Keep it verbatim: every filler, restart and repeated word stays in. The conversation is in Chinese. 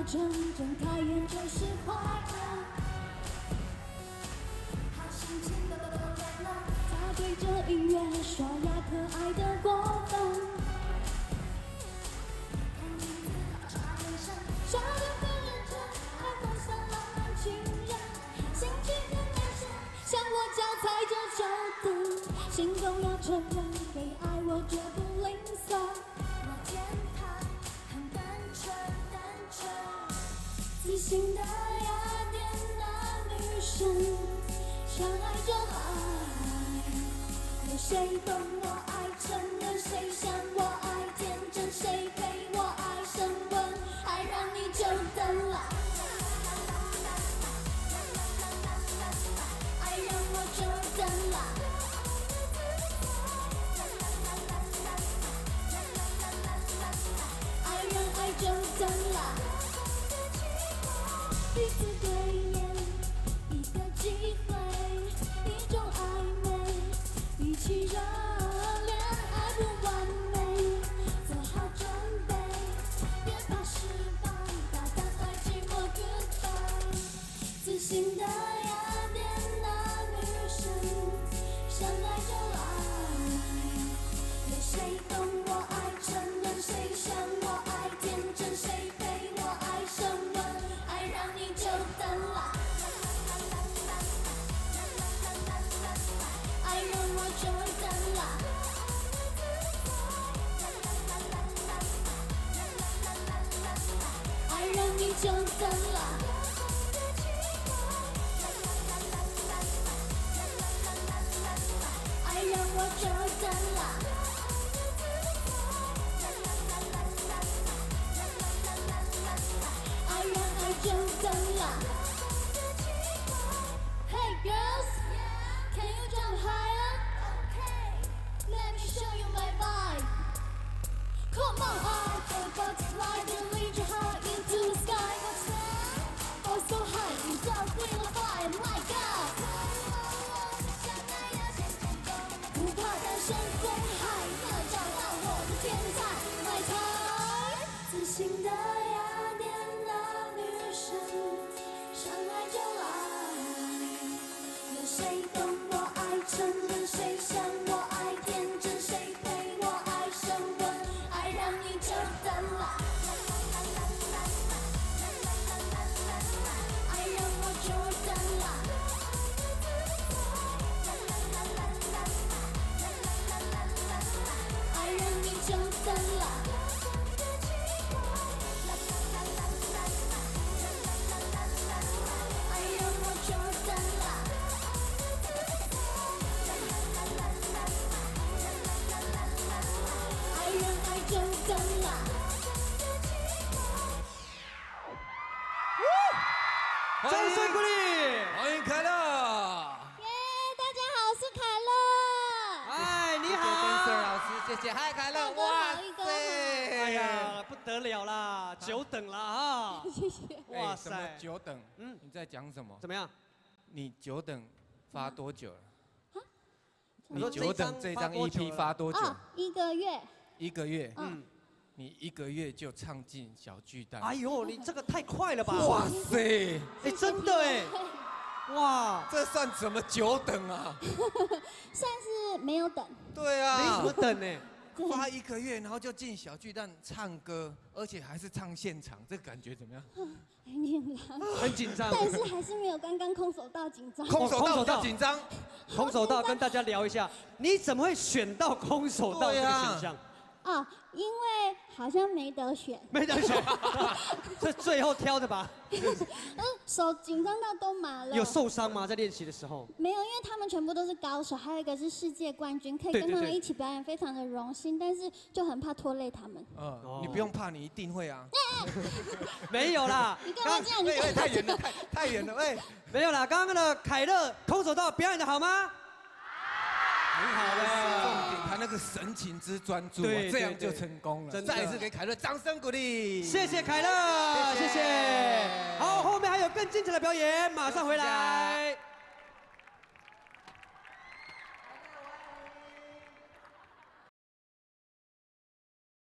成真，太远就是快乐。好心情都都都来了，他对着音乐刷牙，可爱的过分。看名字好差人生，傻得很认真，爱好像浪漫情人，心情很难受，向我脚踩着手等，心中要承认，给爱我绝不吝啬。我见她很单纯，单纯，自信的雅典娜女神，相爱就爱，有谁懂我爱沉沦，谁像我爱天真，谁陪我爱升温，爱让你久等了，爱让我久等了，爱让爱久等了，彼此对面，一个机会，一种暧昧，一起热恋，爱不完美，做好准备，别怕失败，大胆爱寂寞 goodbye， 自信的雅典娜女神，相爱就爱，有谁懂我爱沉沦，谁像我爱天真，谁陪我爱升温，爱让你久等了，爱让我久等了，爱让你久等了，爱让我久等了，爱让爱久等了。Hey girls, can you jump higher? Okay, let me show you my vibe. Come on, I can butterfly and lead you high into the sky. What's that? Oh, so high, you don't feel the fire, my God. 不怕单身公害，要找到我的天才，my time。自信的雅典娜女神，相爱就爱，有谁懂我爱沉沦，谁像我爱天真，谁陪我爱升温，爱让你久等了，爱让我久等了，爱让你久等了，爱让我久等了，爱让爱久等了。 掌声鼓励！ 欢迎凯乐。 耶，大家好，我是凯乐。 哎，你好 ，Dancer 老师，谢谢，嗨，凯乐， 一哥好一哥好哎呀，不得了啦，久等了啊！ 谢谢。 哇哎什么塞， 久等？ 嗯嗯，你在讲什么？ 怎么样？ 你久等发多久了？ 你说你久等这张 E P 发多久？ 哦，一个月。 一个月。 嗯， 你一个月就唱进小巨蛋。 哎呦，你这个太快了吧！ 哇塞！ 哎，真的哎，哇， 这算怎么久等啊？ 算是没有等。 对没什啊么，等呢。 对发一个月，然后就进小巨蛋唱歌，而且还是唱现场，这感觉怎么样？ 有点难， 很紧张。 但是还是没有刚刚空手道紧张。 空手道比较紧张。 空手道跟大家聊一下，你怎么会选到空手道这个选项？ 啊，因为好像没得选， 没得选，是最后挑的吧？ 嗯，手紧张到都麻了。 有受伤吗？在练习的时候？ 没有，因为他们全部都是高手，还有一个是世界冠军，可以对对对跟他们一起表演，非常的荣幸。但是就很怕拖累他们。 嗯，你不用怕，你一定会啊。 没有啦， 你干嘛这样？你喂喂， 干嘛这样？ 太远了，太太远了，喂。 没有啦。刚刚的凯乐空手道表演的好吗？ 很好了，重点他那个神情之专注啊， 对对这样就成功了。 真的再一次给凯乐掌声鼓励。 谢谢凯乐，谢谢。好，后面还有更精彩的表演，马上回来。